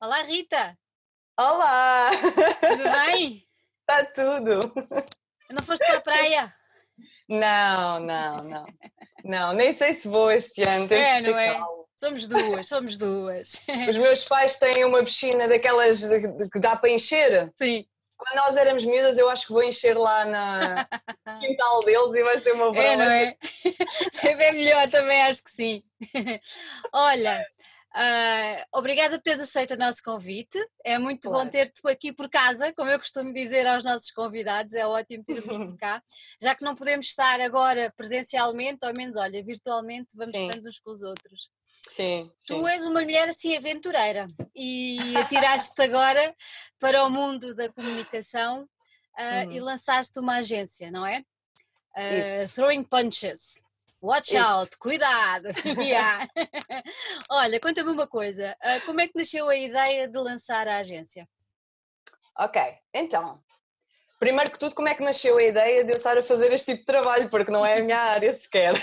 Olá, Rita! Olá! Tudo bem? Está tudo? Não foste para a praia? Não, não, não. Não, nem sei se vou este ano, temos É, que não ter é? calma. Somos duas, somos duas. Os meus pais têm uma piscina daquelas que dá para encher. Sim. Quando nós éramos miúdas, eu acho que vou encher lá no quintal deles e vai ser uma É, verão, não vai ser... é? Sempre é melhor, também acho que sim. Olha, obrigada por teres aceito o nosso convite. É muito bom Claro. ter-te aqui por casa, como eu costumo dizer aos nossos convidados, é ótimo ter-vos por cá. Já que não podemos estar agora presencialmente, ao menos, olha, virtualmente, vamos Sim, estando uns com os outros. sim, Tu sim. és uma mulher assim aventureira e atiraste-te agora para o mundo da comunicação, e Uhum. lançaste uma agência, não é? Isso, Throwing Punches. Watch isso. out, cuidado! Yeah. Olha, conta-me uma coisa, como é que nasceu a ideia de lançar a agência? Ok, então, primeiro que tudo, como é que nasceu a ideia de eu estar a fazer este tipo de trabalho, porque não é a minha área sequer.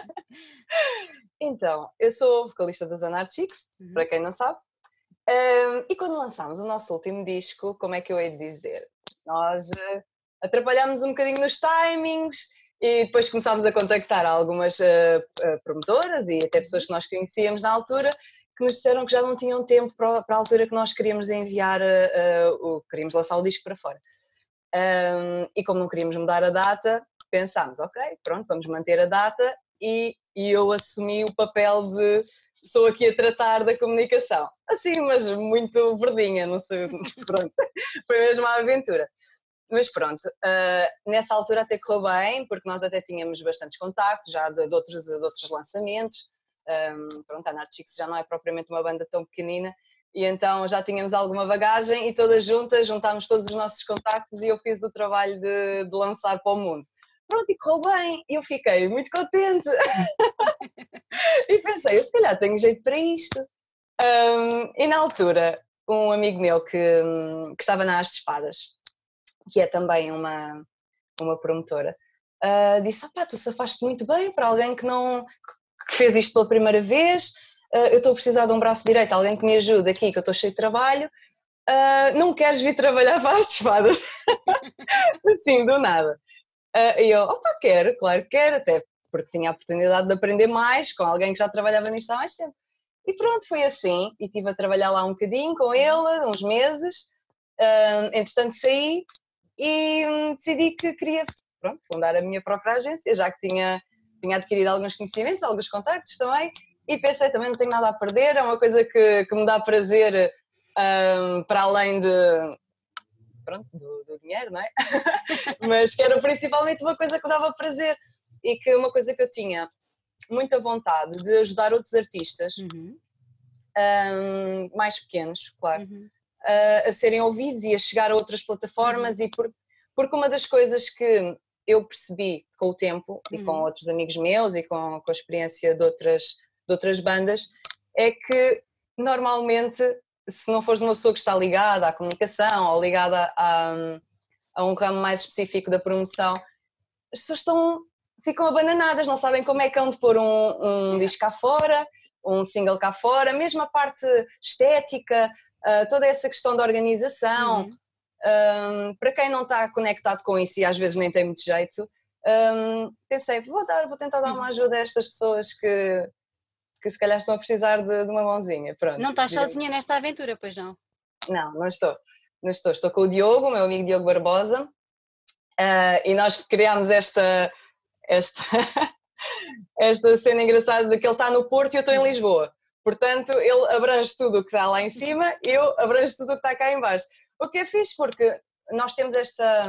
Então, eu sou vocalista das Anarchics, para Uhum. quem não sabe, e quando lançámos o nosso último disco, como é que eu hei de dizer? Nós atrapalhámos um bocadinho nos timings e depois começámos a contactar algumas promotoras e até pessoas Uhum. que nós conhecíamos na altura que nos disseram que já não tinham tempo para a altura que nós queríamos enviar, queríamos lançar o disco para fora. E como não queríamos mudar a data, pensámos, ok, pronto, vamos manter a data e eu assumi o papel de sou aqui a tratar da comunicação. Assim, mas muito verdinha, não sei, pronto, foi mesmo uma aventura. Mas pronto, nessa altura até correu bem, porque nós até tínhamos bastantes contactos já de outros lançamentos. Pronto, a Anarchix já não é propriamente uma banda tão pequenina, e então já tínhamos alguma bagagem e todas juntas juntámos todos os nossos contactos e eu fiz o trabalho de lançar para o mundo. Pronto, e correu bem, e eu fiquei muito contente. E pensei, eu se calhar tenho jeito para isto. E na altura, um amigo meu que estava na As de Espadas, que é também uma promotora, disse, opá, tu safaste muito bem para alguém que fez isto pela primeira vez, eu estou a precisar de um braço direito, alguém que me ajude aqui, que eu estou cheio de trabalho, não queres vir trabalhar para As de Espadas? Assim, do nada. E eu, opa, quero, claro que quero, até porque tinha a oportunidade de aprender mais com alguém que já trabalhava nisto há mais tempo. E pronto, foi assim, e estive a trabalhar lá um bocadinho com ele, uns meses, entretanto saí e decidi que queria, pronto, fundar a minha própria agência, já que tinha adquirido alguns conhecimentos, alguns contactos também, e pensei, também não tenho nada a perder, é uma coisa que me dá prazer, para além pronto, do dinheiro, não é? Mas que era principalmente uma coisa que me dava prazer e que uma coisa que eu tinha muita vontade de ajudar outros artistas, Uhum. mais pequenos, claro, Uhum. a serem ouvidos e a chegar a outras Uhum. plataformas porque uma das coisas que eu percebi com o tempo e com Uhum. outros amigos meus e com a experiência de outras bandas é que normalmente se não fores uma pessoa que está ligada à comunicação ou ligada a um ramo mais específico da promoção, as pessoas ficam abananadas, não sabem como é que hão de pôr um Yeah. disco cá fora, um single cá fora, mesmo a parte estética, toda essa questão da organização, Uhum. para quem não está conectado com isso e às vezes nem tem muito jeito, pensei, vou tentar dar uma Uhum. ajuda a estas pessoas que se calhar estão a precisar de uma mãozinha, pronto, Não estás digamos. sozinha nesta aventura, pois não? Não estou. Não estou. Estou com o Diogo, o meu amigo Diogo Barbosa, e nós criámos esta, esta cena engraçada de que ele está no Porto e eu estou em Uhum. Lisboa. Portanto, ele abrange tudo o que está lá em cima, eu abranjo tudo o que está cá em baixo. O que é fixe porque nós temos esta,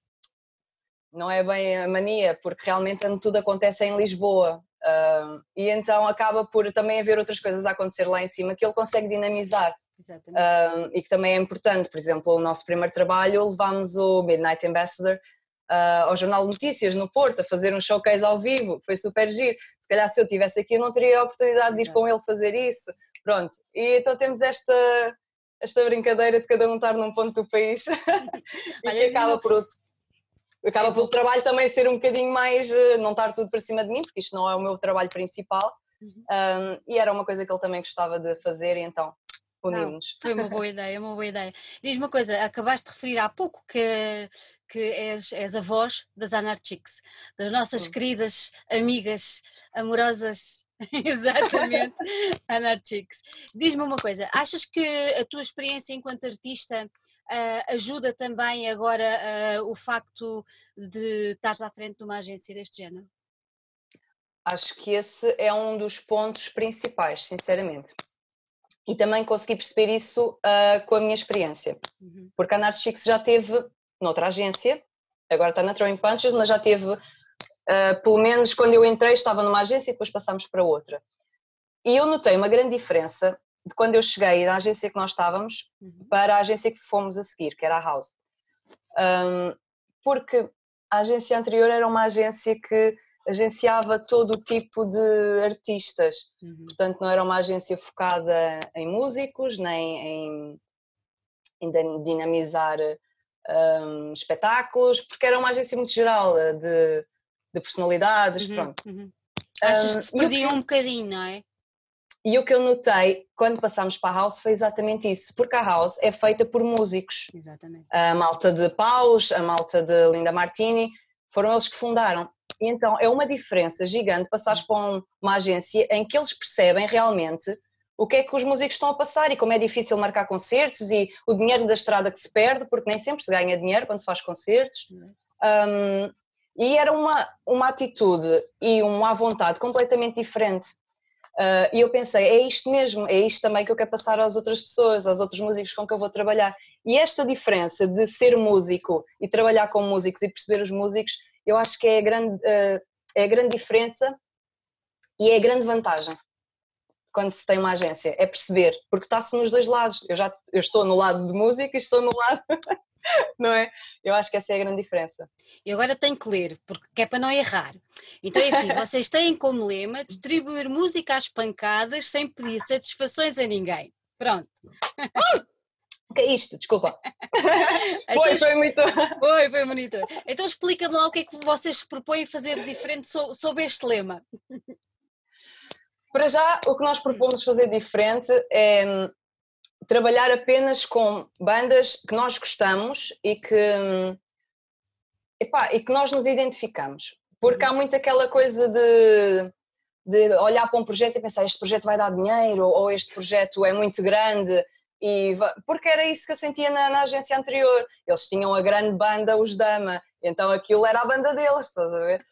não é bem a mania, porque realmente tudo acontece em Lisboa, e então acaba por também haver outras coisas a acontecer lá em cima que ele consegue dinamizar. Exatamente. E que também é importante. Por exemplo, o nosso primeiro trabalho levámos o Midnight Ambassador ao Jornal de Notícias no Porto a fazer um showcase ao vivo, foi super giro. Se calhar se eu estivesse aqui eu não teria a oportunidade de ir Exato. com ele fazer isso, pronto. E então temos esta brincadeira de cada um estar num ponto do país e que Olha, diz-me, acaba pelo então, trabalho também ser um bocadinho mais, não estar tudo para cima de mim, porque isto não é o meu trabalho principal, uhum. e era uma coisa que ele também gostava de fazer, e então Não, unimos-nos. foi uma boa ideia, uma boa ideia. Diz-me uma coisa, acabaste de referir há pouco que és a voz das Anarchics, das nossas queridas amigas amorosas, exatamente, Anarchics. Diz-me uma coisa, achas que a tua experiência enquanto artista ajuda também agora o facto de estares à frente de uma agência deste género? Acho que esse é um dos pontos principais, sinceramente. E também consegui perceber isso com a minha experiência. Porque a Narcix já teve noutra agência, agora está na Throwing Punches, mas já teve, pelo menos quando eu entrei, estava numa agência e depois passámos para outra. E eu notei uma grande diferença de quando eu cheguei da agência que nós estávamos para a agência que fomos a seguir, que era a House. Porque a agência anterior era uma agência que agenciava todo o tipo de artistas, portanto não era uma agência focada em músicos, nem em dinamizar espetáculos, porque era uma agência muito geral de personalidades, pronto. Achas que se perdia um bocadinho, não é? E o que eu notei quando passámos para a House foi exatamente isso, porque a House é feita por músicos. Exatamente. A malta de Paus, a malta de Linda Martini, foram eles que fundaram. E então é uma diferença gigante passares para uma agência em que eles percebem realmente o que é que os músicos estão a passar e como é difícil marcar concertos e o dinheiro da estrada que se perde, porque nem sempre se ganha dinheiro quando se faz concertos. E era uma atitude e uma à vontade completamente diferente. E eu pensei, é isto mesmo, é isto também que eu quero passar às outras pessoas, aos outros músicos com que eu vou trabalhar. E esta diferença de ser músico e trabalhar com músicos e perceber os músicos, eu acho que é a grande diferença e é a grande vantagem quando se tem uma agência, é perceber, porque está-se nos dois lados. Eu estou no lado de música e estou no lado, não é? Eu acho que essa é a grande diferença. E agora tenho que ler, porque é para não errar. Então é assim, vocês têm como lema distribuir música às pancadas sem pedir satisfações a ninguém. Pronto. O que é isto? Desculpa. Então, Foi muito... Foi bonito. Então explica-me lá o que é que vocês se propõem fazer de diferente sob este lema. Para já, o que nós propomos fazer diferente é trabalhar apenas com bandas que nós gostamos e que nós nos identificamos. Porque há muito aquela coisa de olhar para um projeto e pensar este projeto vai dar dinheiro ou este projeto é muito grande. Porque era isso que eu sentia na agência anterior. Eles tinham a grande banda, os Dama, então aquilo era a banda deles, estás a ver?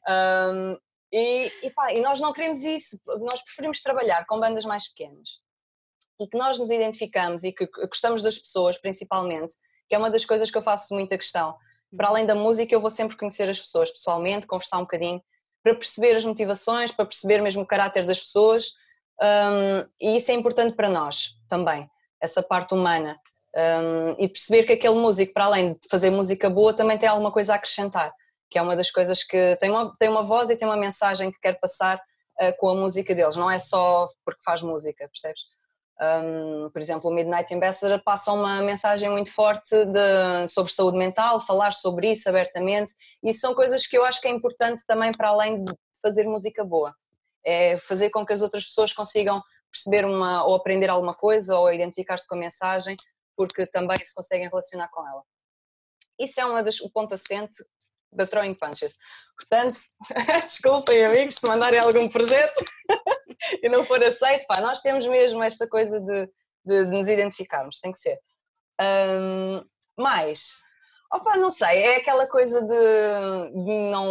E nós não queremos isso, nós preferimos trabalhar com bandas mais pequenas e que nós nos identificamos e que gostamos das pessoas principalmente, que é uma das coisas que eu faço muita questão. Para além da música eu vou sempre conhecer as pessoas pessoalmente, conversar um bocadinho, para perceber as motivações, para perceber mesmo o caráter das pessoas, e isso é importante para nós também, essa parte humana, e perceber que aquele músico, para além de fazer música boa, também tem alguma coisa a acrescentar, que é uma das coisas que tem uma voz e tem uma mensagem que quer passar com a música deles, não é só porque faz música, percebes? Por exemplo, o Midnight Ambassador passa uma mensagem muito forte sobre saúde mental, falar sobre isso abertamente, e isso são coisas que eu acho que é importante também para além de fazer música boa, é fazer com que as outras pessoas consigam perceber ou aprender alguma coisa ou identificar-se com a mensagem, porque também se conseguem relacionar com ela. Isso é o ponto assente da Throwing Punches. Portanto, desculpem amigos se mandarem algum projeto e não for aceito, nós temos mesmo esta coisa de nos identificarmos, tem que ser. Mas, não sei, é aquela coisa de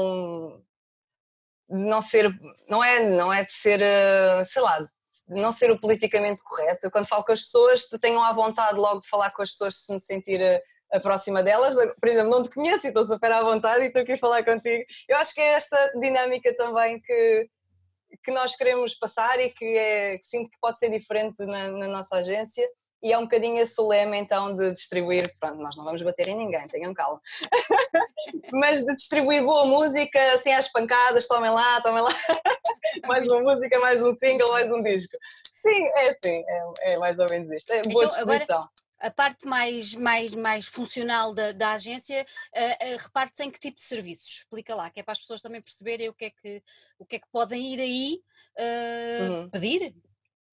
não ser, não é de ser, sei lá, de não ser o politicamente correto. Eu, quando falo com as pessoas, tenham à vontade logo de falar com as pessoas se me sentir próxima delas. Por exemplo, não te conheço e estou super à vontade e estou aqui a falar contigo. Eu acho que é esta dinâmica também que nós queremos passar e que sinto que pode ser diferente na nossa agência, e é um bocadinho esse o lema então de distribuir, pronto, nós não vamos bater em ninguém, tenham calma, mas de distribuir boa música, assim às pancadas, tomem lá, mais uma música, mais um single, mais um disco. Sim, é assim, é mais ou menos isto, é boa disposição. Agora, a parte mais funcional da agência reparte-se em que tipo de serviços? Explica lá, que é para as pessoas também perceberem o que é que podem ir aí pedir.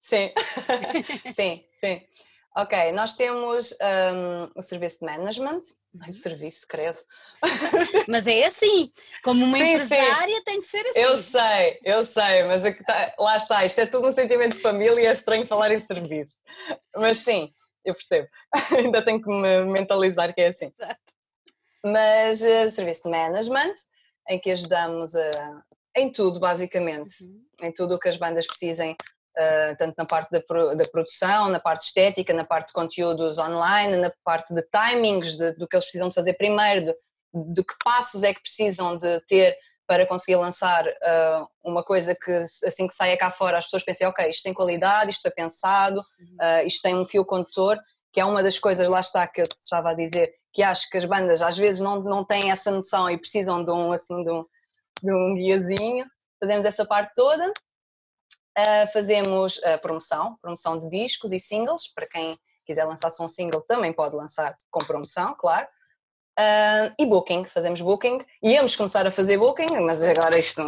Sim, sim, sim. Ok, nós temos o serviço de management, o serviço, credo. Mas é assim, como uma Sim, sim, empresária tem de ser assim. eu sei, mas lá está, isto é tudo um sentimento de família e é estranho falar em serviço. Mas sim, eu percebo, ainda tenho que me mentalizar que é assim. Exato. Mas serviço de management, em que ajudamos em tudo, basicamente, em tudo o que as bandas precisem, tanto na parte da produção, na parte estética, na parte de conteúdos online, na parte de timings, do que eles precisam de fazer primeiro, de que passos é que precisam de ter para conseguir lançar uma coisa que assim que saia cá fora as pessoas pensem, ok, isto tem qualidade, isto foi pensado, isto tem um fio condutor, que é uma das coisas, lá está, que eu te estava a dizer, que acho que as bandas às vezes não têm essa noção e precisam de um guiazinho. Fazemos essa parte toda. Fazemos promoção de discos e singles, para quem quiser lançar só um single também pode lançar com promoção, claro. E booking, fazemos booking. Íamos começar a fazer booking, mas agora isto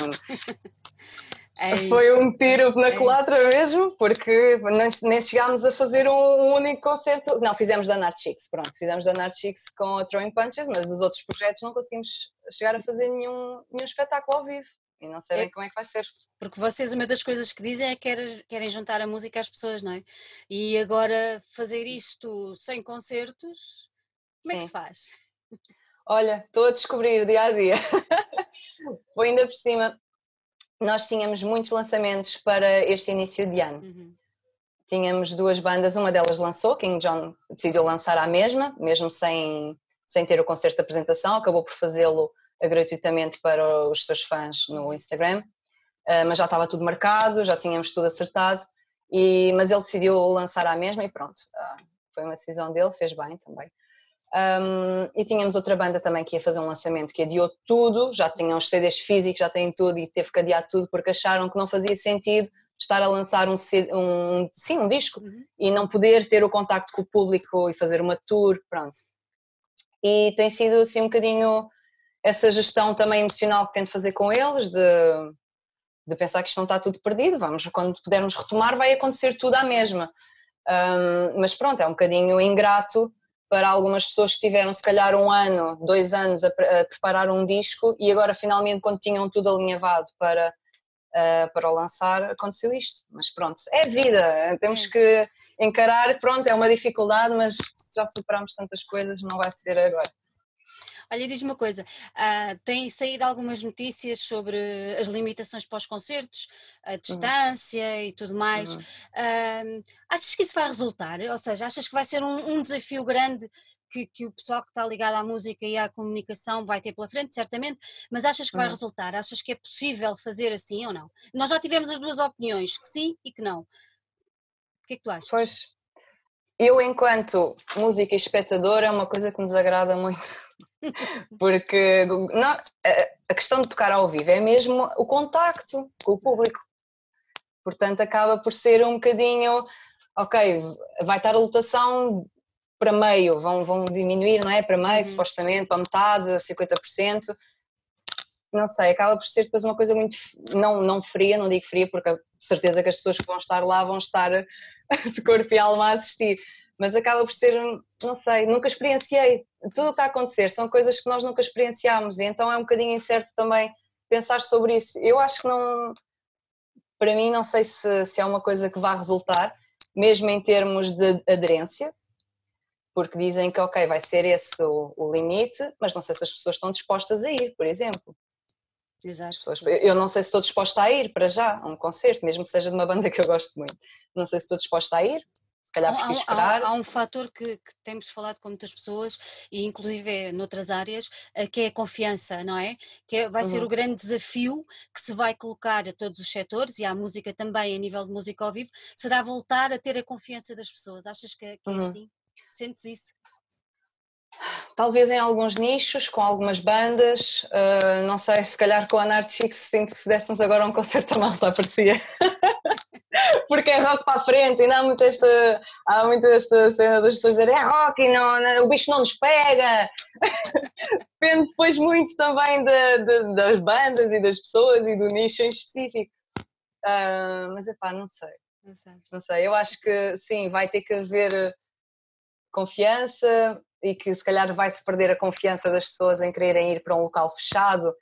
foi um tiro na culatra mesmo, porque nem chegámos a fazer um único concerto. Não, fizemos da Narchix, pronto, fizemos da Narchix com a Throwing Punches, mas dos outros projetos não conseguimos chegar a fazer nenhum espetáculo ao vivo. E não sei bem como é que vai ser. Porque vocês, uma das coisas que dizem é que querem juntar a música às pessoas, não é? E agora fazer isto sem concertos, como é que se faz? Olha, estou a descobrir dia a dia. Foi ainda por cima. Nós tínhamos muitos lançamentos para este início de ano. Tínhamos duas bandas, uma delas lançou, King John decidiu lançar à mesma, mesmo sem ter o concerto de apresentação, acabou por fazê-lo gratuitamente para os seus fãs no Instagram, mas já estava tudo marcado, já tínhamos tudo acertado, mas ele decidiu lançar à mesma e pronto, foi uma decisão dele, fez bem também. E tínhamos outra banda também que ia fazer um lançamento que adiou tudo, já tinham os CDs físicos, já têm tudo e teve que adiar tudo porque acharam que não fazia sentido estar a lançar um disco e não poder ter o contacto com o público e fazer uma tour, pronto. E tem sido assim um bocadinho essa gestão também emocional que tento fazer com eles, de pensar que isto não está tudo perdido, quando pudermos retomar vai acontecer tudo à mesma. Mas pronto, é um bocadinho ingrato para algumas pessoas que tiveram se calhar 1 ano, 2 anos a preparar um disco e agora finalmente quando tinham tudo alinhavado para o lançar aconteceu isto, mas pronto, é vida, temos que encarar, pronto, é uma dificuldade, mas se já superamos tantas coisas não vai ser agora. Olha, diz-me uma coisa, têm saído algumas notícias sobre as limitações para os concertos, a distância e tudo mais, achas que isso vai resultar? Ou seja, achas que vai ser um desafio grande que o pessoal que está ligado à música e à comunicação vai ter pela frente, certamente, mas achas que vai resultar? Achas que é possível fazer assim ou não? Nós já tivemos as duas opiniões, que sim e que não. O que é que tu achas? Pois, eu enquanto música e espectador é uma coisa que me desagrada muito, porque não, a questão de tocar ao vivo é mesmo o contacto com o público, portanto acaba por ser um bocadinho, ok, vai estar a lotação para meio, vão diminuir, não é? Para meio, supostamente, para metade, 50%, não sei, acaba por ser depois uma coisa muito, não fria, não digo fria, porque de certeza que as pessoas que vão estar lá vão estar de corpo e alma a assistir, mas acaba por ser, não sei, nunca experienciei, tudo o que está a acontecer são coisas que nós nunca experienciámos e então é um bocadinho incerto também pensar sobre isso. Eu acho que não, para mim não sei se é uma coisa que vai resultar, mesmo em termos de aderência, porque dizem que ok, vai ser esse o limite, mas não sei se as pessoas estão dispostas a ir, por exemplo. Exato. Eu não sei se estou disposta a ir para já a um concerto, mesmo que seja de uma banda que eu gosto muito. Não sei se estou disposta a ir, se calhar prefiro esperar. Há um fator que temos falado com muitas pessoas, e inclusive noutras áreas, que é a confiança, não é? Vai ser o grande desafio que se vai colocar a todos os setores, e à música também, a nível de música ao vivo, será voltar a ter a confiança das pessoas. Achas que é assim? Sentes isso? Talvez em alguns nichos, com algumas bandas, não sei, se calhar com a Narchix sinto que se dessemos agora um concerto a malta aparecia. Porque é rock para a frente e não há muito esta cena das pessoas dizerem é rock e o bicho não nos pega. Depende depois muito também das bandas e das pessoas e do nicho em específico. Mas epá, não sei. Não sabes. Não sei, eu acho que sim, vai ter que haver confiança e que se calhar vai-se perder a confiança das pessoas em quererem ir para um local fechado,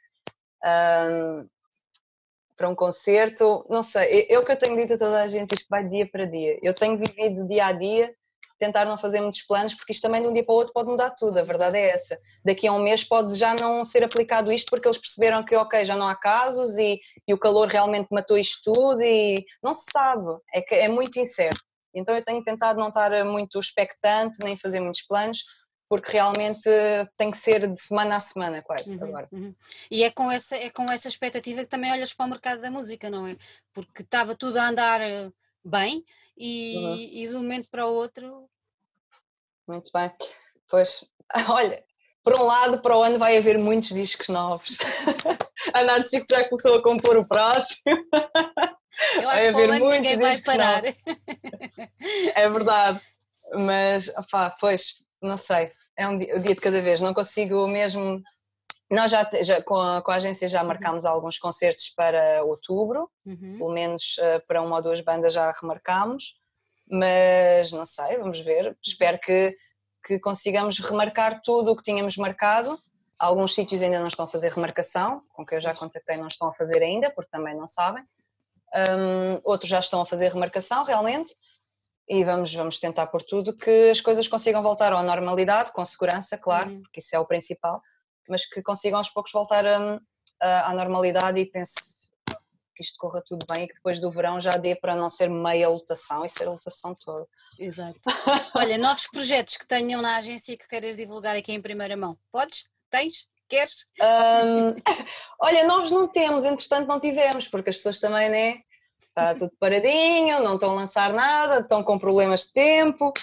para um concerto, não sei, eu que eu tenho dito a toda a gente, isto vai de dia para dia, eu tenho vivido dia a dia, tentar não fazer muitos planos, porque isto também de um dia para o outro pode mudar tudo, a verdade é essa, daqui a um mês pode já não ser aplicado isto porque eles perceberam que ok, já não há casos e o calor realmente matou isto tudo e não se sabe, é muito incerto, então eu tenho tentado não estar muito expectante, nem fazer muitos planos, porque realmente tem que ser de semana a semana quase agora. E é com essa expectativa que também olhas para o mercado da música, não é? Porque estava tudo a andar bem e de um momento para o outro. Muito bem, pois, olha, por um lado, para o ano vai haver muitos discos novos. A Narciso já começou a compor o próximo. Eu acho Vai que para o haver ano muitos ninguém vai discos parar. novos. É verdade, mas, opá, pois, não sei, é o dia de cada vez, não consigo mesmo. Nós já com a agência já marcámos alguns concertos para outubro, pelo menos para uma ou duas bandas já remarcámos, mas não sei, vamos ver, espero que consigamos remarcar tudo o que tínhamos marcado. Alguns sítios ainda não estão a fazer remarcação, com quem eu já contactei não estão a fazer ainda, porque também não sabem. Outros já estão a fazer remarcação realmente e vamos tentar por tudo que as coisas consigam voltar à normalidade, com segurança, claro, porque isso é o principal, mas que consigam aos poucos voltar à normalidade e penso que isto corra tudo bem e que depois do verão já dê para não ser meia lotação e ser a lotação toda. Exato. Olha, novos projetos que tenham na agência e que queiras divulgar aqui em primeira mão. Podes? Tens? Queres? Olha, novos não temos, entretanto não tivemos, porque as pessoas também, né? Está tudo paradinho, não estão a lançar nada, estão com problemas de tempo.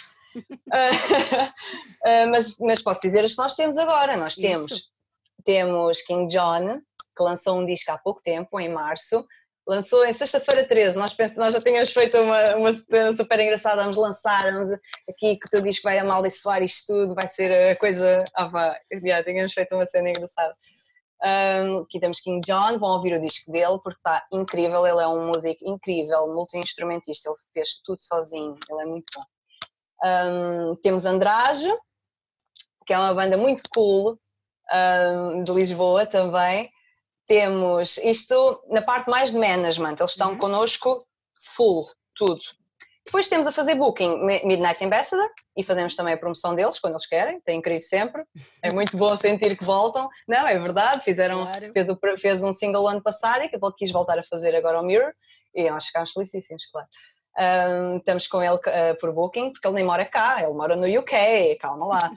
Mas posso dizer as que nós temos agora. Nós temos King John, que lançou um disco há pouco tempo, em março. Lançou em sexta-feira 13, nós já tínhamos feito uma cena super engraçada, vamos lançar-nos aqui que o teu disco vai amaldiçoar isto tudo, vai ser a coisa... tínhamos feito uma cena engraçada. Aqui temos King John, vão ouvir o disco dele porque está incrível, ele é um músico incrível, multi-instrumentista, ele fez tudo sozinho, ele é muito bom. Temos Andrade, que é uma banda muito cool, de Lisboa também. Temos isto na parte mais de management, eles estão connosco full, tudo. Depois temos a fazer booking Midnight Ambassador e fazemos também a promoção deles quando eles querem, tem que ir sempre, é muito bom sentir que voltam. Não, é verdade, fez um single ano passado e que ele quis voltar a fazer agora o Mirror e nós ficámos felicíssimos, claro. Estamos com ele por booking porque ele nem mora cá, ele mora no UK, calma lá.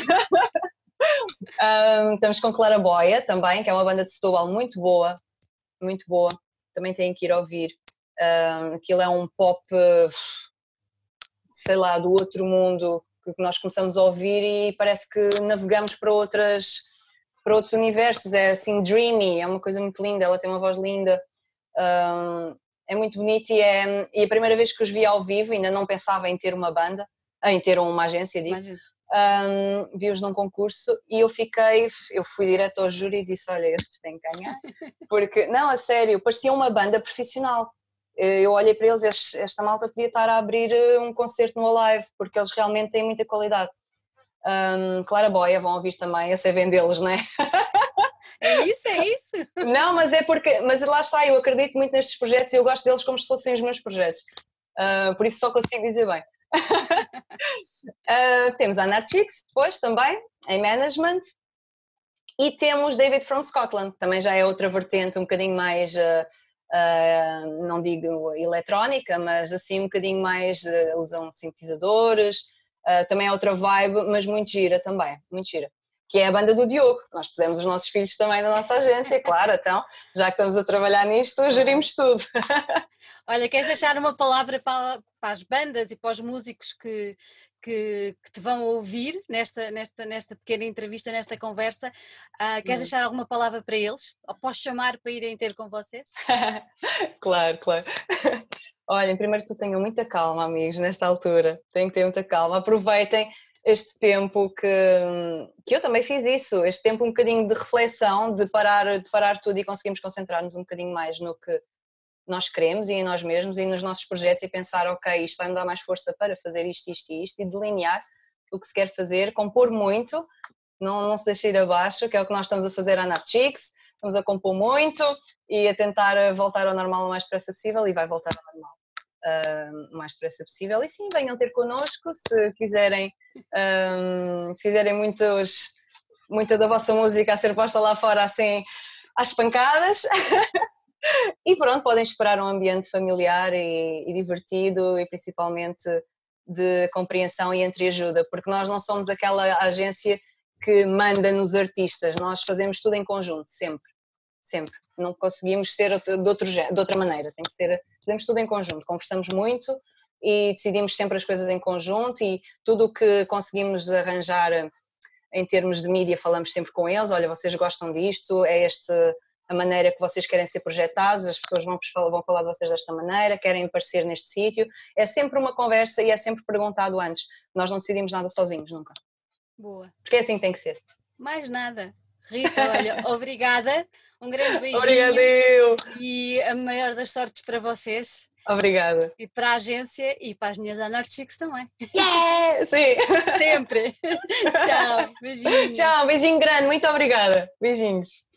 Estamos com Clara Boia também, que é uma banda de Setúbal muito boa, também têm que ir ouvir. Aquilo é um pop, sei lá, do outro mundo que nós começamos a ouvir e parece que navegamos para outros universos, é assim dreamy, é uma coisa muito linda, ela tem uma voz linda, é muito bonito e a primeira vez que os vi ao vivo, ainda não pensava em ter uma banda, em ter uma agência, digo. Vi-os num concurso e eu fui direto ao júri e disse, olha, estes têm que ganhar, porque, não, a sério, parecia uma banda profissional. Eu olhei para eles, esta malta podia estar a abrir um concerto no Alive, porque eles realmente têm muita qualidade. Clara Boia, vão ouvir também, esse é vendê-los, não é? É isso? Não, mas lá está, eu acredito muito nestes projetos e eu gosto deles como se fossem os meus projetos, por isso só consigo dizer bem. Temos a Narciso depois também, em management, e temos David from Scotland, também já é outra vertente um bocadinho mais, não digo eletrónica, mas assim um bocadinho mais, usam sintetizadores, também é outra vibe, mas muito gira também, muito gira. Que é a banda do Diogo, nós pusemos os nossos filhos também na nossa agência, claro, então, já que estamos a trabalhar nisto, gerimos tudo. Olha, queres deixar uma palavra para as bandas e para os músicos que te vão ouvir nesta pequena entrevista, nesta conversa? Queres deixar alguma palavra para eles? Ou posso chamar para irem ter com vocês? Claro. Olhem, primeiro que tenham muita calma, amigos, nesta altura. Têm que ter muita calma. Aproveitem este tempo que eu também fiz isso, este tempo um bocadinho de reflexão, de parar tudo e conseguimos concentrar-nos um bocadinho mais no que nós queremos e em nós mesmos e nos nossos projetos e pensar, ok, isto vai-me dar mais força para fazer isto, isto e isto, e delinear o que se quer fazer, compor muito, não se deixar ir abaixo, que é o que nós estamos a fazer à Nat Chicks, estamos a compor muito e a tentar voltar ao normal o mais depressa possível e vai voltar ao normal o mais depressa possível. E sim, venham ter connosco se quiserem muita da vossa música a ser posta lá fora assim às pancadas. E pronto, podem esperar um ambiente familiar e divertido e principalmente de compreensão e entreajuda, porque nós não somos aquela agência que manda nos artistas, nós fazemos tudo em conjunto, sempre, sempre. Não conseguimos ser de outra maneira, tem que ser, fazemos tudo em conjunto, conversamos muito e decidimos sempre as coisas em conjunto e tudo o que conseguimos arranjar em termos de mídia falamos sempre com eles, olha, vocês gostam disto, é a maneira que vocês querem ser projetados, as pessoas vão falar de vocês desta maneira, querem aparecer neste sítio, é sempre uma conversa e é sempre perguntado antes, nós não decidimos nada sozinhos, nunca. Boa. Porque é assim que tem que ser. Mais nada. Rita, olha, obrigada, um grande beijinho. Obrigada eu. E a maior das sortes para vocês. Obrigada. E para a agência e para as minhas Anart Chicks também. Yeah! Sim! Sempre! Tchau, beijinhos. Tchau, beijinho grande, muito obrigada. Beijinhos.